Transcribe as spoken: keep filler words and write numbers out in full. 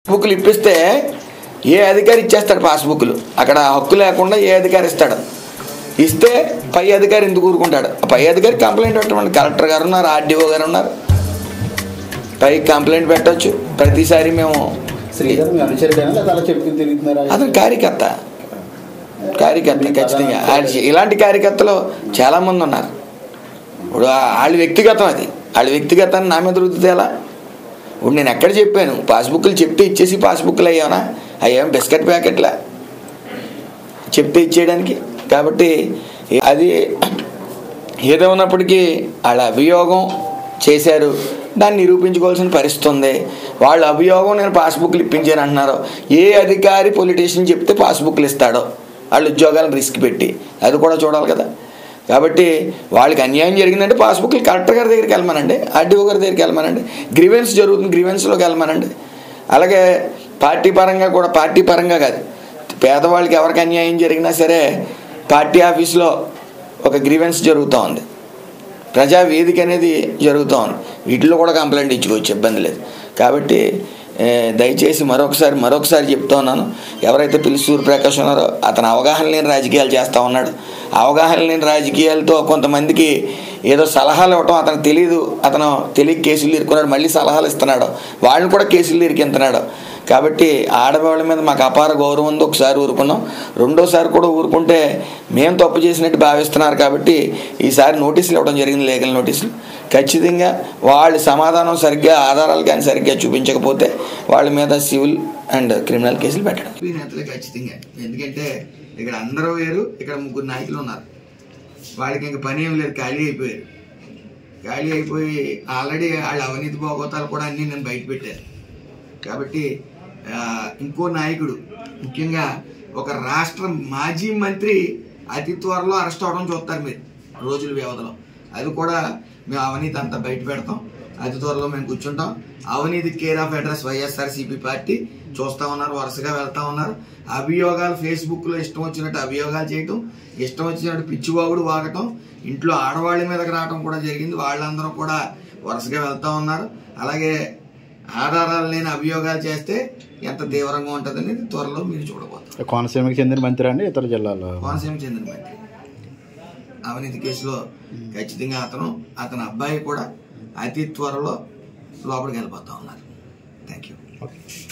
బుక్లు ఇప్పిస్తే ఏ అధికారి ఇచ్చేస్తాడు పాస్బుక్లు? అక్కడ హక్కు లేకుండా ఏ అధికారి ఇస్తాడు? ఇస్తే పై అధికారి ఎందుకు ఊరుకుంటాడు? పై అధికారి కంప్లైంట్ పెట్టమండి. కలెక్టర్ గారు ఉన్నారు, ఆర్డీఓ గారు ఉన్నారు, పై కంప్లైంట్ పెట్టవచ్చు. ప్రతిసారి మేము అతను కార్యకర్త కార్యకర్త ఖచ్చితంగా ఇలాంటి కార్యకర్తలు చాలామంది ఉన్నారు. ఇప్పుడు వాళ్ళ వ్యక్తిగతం, అది వాళ్ళ వ్యక్తిగతాన్ని నా మీద రుద్దితే ఎలా? ఇప్పుడు నేను ఎక్కడ చెప్పాను పాస్బుక్లు చెప్తే ఇచ్చేసి పాస్బుక్లు అయ్యానా? అయ్యాం బిస్కెట్ ప్యాకెట్లా చెప్తే ఇచ్చేయడానికి? కాబట్టి అది ఏదో ఉన్నప్పటికీ వాళ్ళ అభియోగం చేశారు, దాన్ని నిరూపించుకోవాల్సిన పరిస్థితి ఉంది. వాళ్ళ అభియోగం నేను పాస్బుక్లు ఇప్పించాను అంటున్నారు. ఏ అధికారి పొలిటీషియన్ చెప్తే పాస్బుక్లు ఇస్తాడో వాళ్ళ ఉద్యోగాలను రిస్క్ పెట్టి, అది కూడా చూడాలి కదా. కాబట్టి వాళ్ళకి అన్యాయం జరిగిందంటే పాస్బుక్లు కలెక్టర్ గారి దగ్గరికి వెళ్ళమనండి, ఆర్డీఓ గారి దగ్గరికి వెళ్ళమనండి, గ్రీవెన్స్ జరుగుతుంది గ్రీవెన్స్లోకి వెళ్ళమనండి. అలాగే పార్టీ పరంగా కూడా, పార్టీ పరంగా కాదు, పేదవాళ్ళకి ఎవరికి అన్యాయం జరిగినా సరే పార్టీ ఆఫీస్లో ఒక గ్రీవెన్స్ జరుగుతూ ఉంది, ప్రజా వేదిక అనేది జరుగుతూ ఉంది, వీటిలో కూడా కంప్లైంట్ ఇచ్చుకోవచ్చు, ఇబ్బంది లేదు. కాబట్టి దయచేసి మరొకసారి మరొకసారి చెప్తా ఉన్నాను, ఎవరైతే పిల్లి సూర్యప్రకాష్ ఉన్నారో అతను అవగాహన లేని రాజకీయాలు చేస్తూ ఉన్నాడు. అవగాహన లేని రాజకీయాలతో కొంతమందికి ఏదో సలహాలు ఇవ్వటం అతనికి తెలియదు, అతను తెలియక కేసులు ఇరుకున్నాడు, మళ్ళీ సలహాలు ఇస్తున్నాడు, వాళ్ళని కూడా కేసులు ఇరికిస్తున్నాడు. కాబట్టి ఆడవాళ్ళ మీద మాకు అపార గౌరవం ఉంది. ఒకసారి ఊరుకున్నాం, రెండోసారి కూడా ఊరుకుంటే మేము తప్పు చేసినట్టు భావిస్తున్నారు. కాబట్టి ఈసారి నోటీసులు ఇవ్వడం జరిగింది, లీగల్ నోటీసులు. ఖచ్చితంగా వాళ్ళు సమాధానం సరిగ్గా, ఆధారాలు కానీ సరిగ్గా చూపించకపోతే వాళ్ళ మీద సివిల్ అండ్ క్రిమినల్ కేసులు పెట్టడం నేతలు ఖచ్చితంగా. ఎందుకంటే ఇక్కడ అందరూ వేరు, ఇక్కడ ముగ్గురు నాయకులు ఉన్నారు, వాళ్ళకి ఇంకా పని ఏం లేదు, ఖాళీ అయిపోయారు. ఖాళీ అయిపోయి ఆల్రెడీ వాళ్ళ అవినీతి భోగోతాలు కూడా అన్నీ నేను బయట పెట్టాను. కాబట్టి ఇంకో నాయకుడు, ముఖ్యంగా ఒక రాష్ట్ర మాజీ మంత్రి అతి త్వరలో అరెస్ట్ అవడం చూస్తారు మీరు రోజుల వ్యవధిలో. అది కూడా మేము అవినీతి అంతా బయట పెడతాం, అతి త్వరలో మేము కూర్చుంటాం. అవినీతి care of address YSRCP party చూస్తూ ఉన్నారు, వరుసగా వెళ్తా ఉన్నారు. అభియోగాలు ఫేస్బుక్లో ఇష్టం వచ్చినట్టు అభియోగాలు చేయటం, ఇష్టం వచ్చినట్టు పిచ్చివాగుడు వాగటం, ఇంట్లో ఆడవాళ్ళ మీదకి రావడం కూడా జరిగింది. వాళ్ళందరూ కూడా వరుసగా వెళ్తూ ఉన్నారు. అలాగే ఆధారాలు లేని అభియోగాలు చేస్తే ఎంత తీవ్రంగా ఉంటుంది అనేది త్వరలో మీరు చూడబోతారు. కోనసీమకి చెందిన మంత్రి అండి, ఇతర జిల్లాలో కోనసీమకి చెందిన మంత్రి అవినీతి కేసులో ఖచ్చితంగా అతను అతని అబ్బాయి కూడా అతి త్వరలో లోపలికి వెళ్ళిపోతా ఉన్నారు. Thank you.